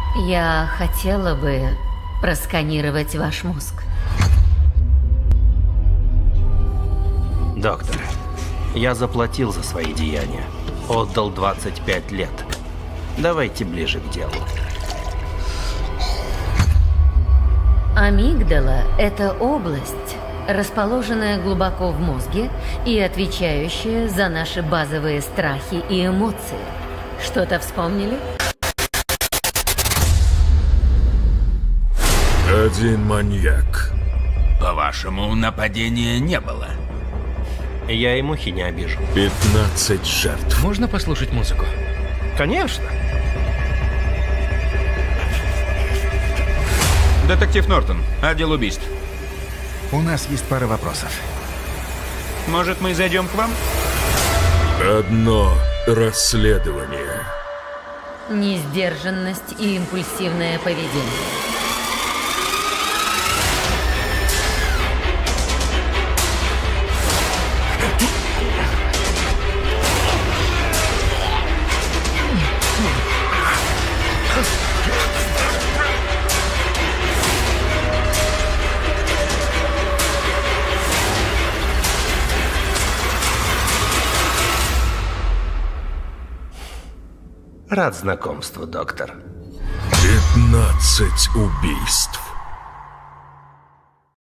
Я хотела бы просканировать ваш мозг. Доктор, я заплатил за свои деяния. Отдал 25 лет. Давайте ближе к делу. Амигдала – это область, расположенная глубоко в мозге и отвечающая за наши базовые страхи и эмоции. Что-то вспомнили? Один маньяк. По-вашему, нападения не было? Я и мухи не обижу. 15 жертв. Можно послушать музыку? Конечно. Детектив Нортон, отдел убийств. У нас есть пара вопросов. Может, мы зайдем к вам? Одно расследование. Несдержанность и импульсивное поведение. Рад знакомству, доктор. 15 убийств.